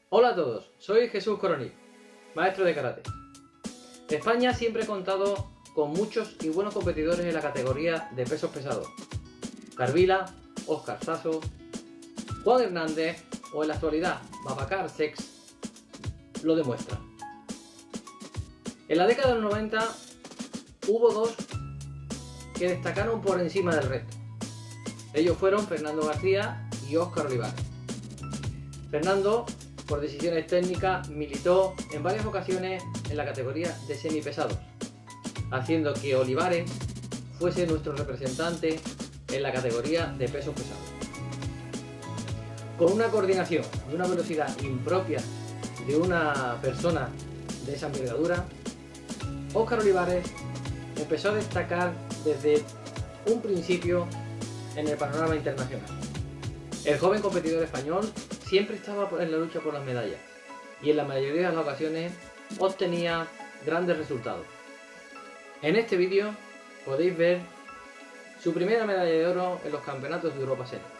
Hola a todos, soy Jesús Coronil, maestro de karate. España siempre ha contado con muchos y buenos competidores en la categoría de pesos pesados. Carvila, Óscar Sasso, Juan Hernández o en la actualidad Babacar Sex lo demuestran. En la década de los 90 hubo dos que destacaron por encima del resto. Ellos fueron Fernando García y Óscar Olivares. Fernando, por decisiones técnicas, militó en varias ocasiones en la categoría de semipesados, haciendo que Olivares fuese nuestro representante en la categoría de pesos pesados. Con una coordinación y una velocidad impropia de una persona de esa envergadura, Óscar Olivares empezó a destacar desde un principio en el panorama internacional. El joven competidor español siempre estaba en la lucha por las medallas y en la mayoría de las ocasiones obtenía grandes resultados. En este vídeo podéis ver su primera medalla de oro en los campeonatos de Europa Senior.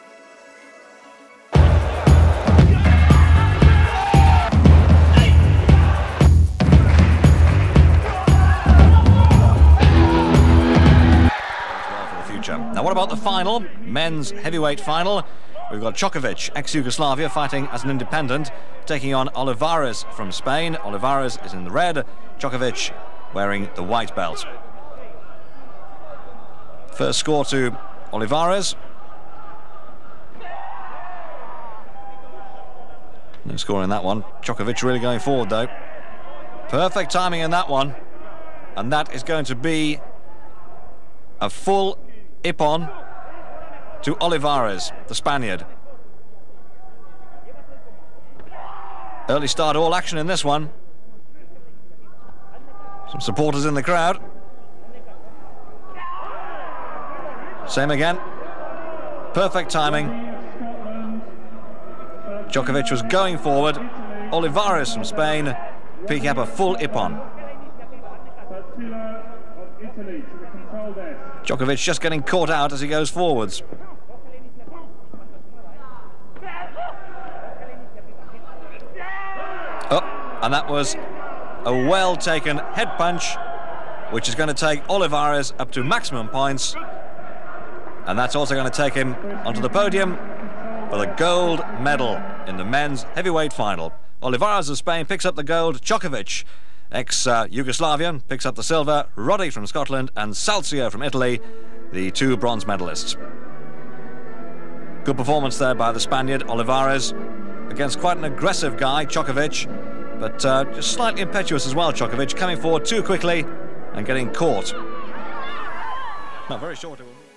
Now what about the final, men's heavyweight final? We've got Djokovic, ex-Yugoslavia, fighting as an independent, taking on Olivares from Spain. Olivares is in the red, Djokovic wearing the white belt. First score to Olivares. No score in that one. Djokovic really going forward though. Perfect timing in that one. And that is going to be a full Ippon to Olivares, the Spaniard. Early start, all action in this one. Some supporters in the crowd. Same again. Perfect timing. Djokovic was going forward. Olivares from Spain picking up a full Ippon. Djokovic just getting caught out as he goes forwards. Oh, and that was a well-taken head punch, which is going to take Olivares up to maximum points. And that's also going to take him onto the podium for the gold medal in the men's heavyweight final. Olivares of Spain picks up the gold. Djokovic, ex-Yugoslavian, picks up the silver. Roddy from Scotland and Salcio from Italy, the two bronze medalists. Good performance there by the Spaniard, Olivares, against quite an aggressive guy, Djokovic, but just slightly impetuous as well, Djokovic, coming forward too quickly and getting caught. Not very short.